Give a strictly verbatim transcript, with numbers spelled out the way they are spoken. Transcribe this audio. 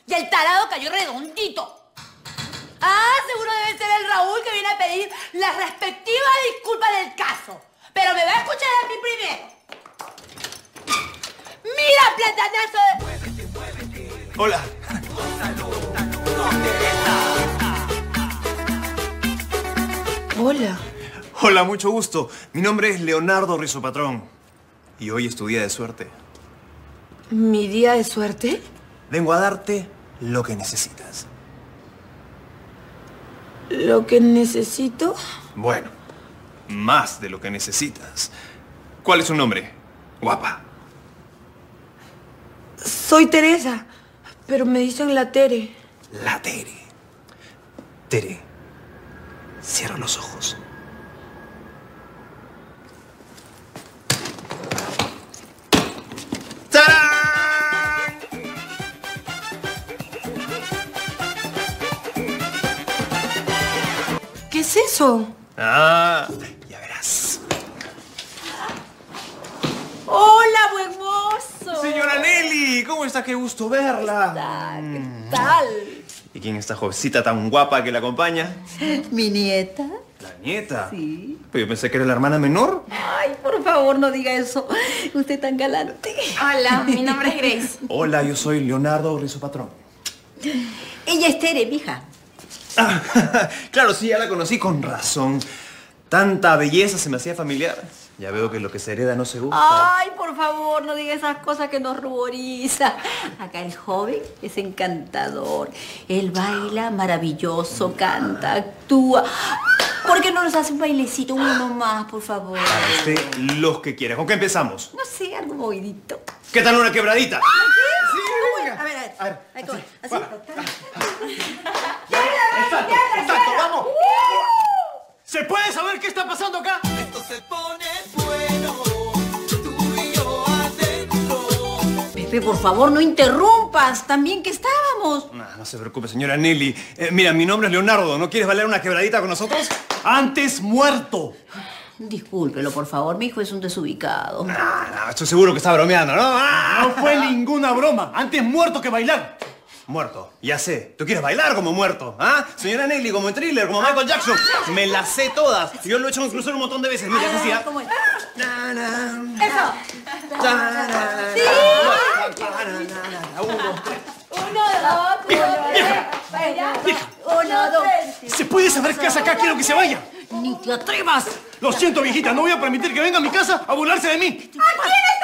Y el tarado cayó redondito. Ah, seguro debe ser el Raúl que viene a pedir la respectiva disculpa del caso. Pero me va a escuchar a mí primero. ¡Mira, platanazo de... Hola. Hola. Hola, mucho gusto. Mi nombre es Leonardo Rizopatrón. Y hoy es tu día de suerte. ¿Mi día de suerte? Vengo a darte lo que necesitas. ¿Lo que necesito? Bueno, más de lo que necesitas. ¿Cuál es su nombre? Guapa. Soy Teresa, pero me dicen la Tere. La Tere. Tere, cierra los ojos. ¡Tarán! ¿Qué es eso? Ah, ya verás. ¡Hola, buen mozo! Señora Nelly, ¿cómo está? Qué gusto verla. ¿Qué tal? ¿Y quién es esta jovencita tan guapa que la acompaña? ¿Mi nieta? ¿La nieta? Sí. Pero yo pensé que era la hermana menor. Ay, por favor, no diga eso. Usted tan galante. Hola, mi nombre es Grace. Hola, yo soy Leonardo Rizopatrón. Ella es Tere, mija. Ah, claro, sí, ya la conocí con razón. Tanta belleza se me hacía familiar. Ya veo que lo que se hereda no se gusta. Ay, por favor, no diga esas cosas que nos ruboriza. Acá el joven es encantador. Él baila maravilloso, canta, actúa. ¿Por qué no nos hace un bailecito uno más, por favor? Para usted, los que quiera. ¿Con qué empezamos? No sé, algo movidito. ¿Qué tal una quebradita? Sí, venga. A ver, a ver. A ver, Ahí, ¿cómo? Así. ¡Exacto, exacto, vamos! ¿Se puede saber qué está pasando acá? Esto se pone bueno, tú y yo adentro. Pepe, por favor, no interrumpas. También que estábamos. No, no se preocupe, señora Nelly. Eh, mira, mi nombre es Leonardo. ¿No quieres bailar una quebradita con nosotros? ¡Antes muerto! Discúlpelo, por favor. Mi hijo es un desubicado. Ah, no, estoy seguro que está bromeando, ¿no? Ah, No fue ninguna broma. Antes muerto que bailar. Muerto, ya sé. ¿Tú quieres bailar como muerto? ¿Ah? Señora Nelly, como en Thriller, como Michael Jackson. Me las sé todas. Yo lo he hecho en el crucero un montón de veces. Mira, es así, ¿ah? ¿Cómo es? Na, na, Eso. na, na, na, Sí. na, na, na, na. Uno, dos, tres. Uno, dos, tres. Uno, dos. ¿Se puede saber qué hace acá? Quiero que se vaya. Ni te atrevas. Lo siento, viejita. No voy a permitir que venga a mi casa a burlarse de mí. ¿A quién